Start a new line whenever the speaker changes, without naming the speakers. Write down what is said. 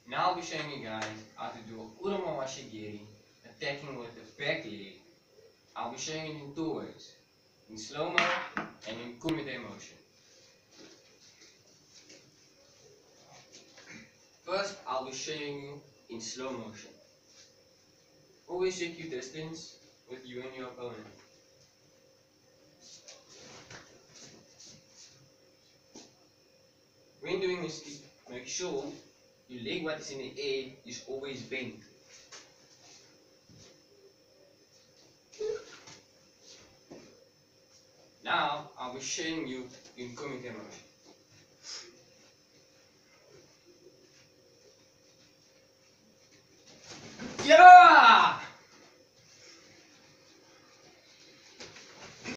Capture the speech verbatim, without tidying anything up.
Now I'll be showing you guys how to do Urama Washigiri, attacking with the back leg. I'll be showing it in two ways, in slow-mo and in kumite motion. First, I'll be showing you in slow motion. Always check your distance with you and your opponent. When doing this kick, make sure your leg what is in the air is always bent. Now, I'll be showing you in kumite motion. Yeah!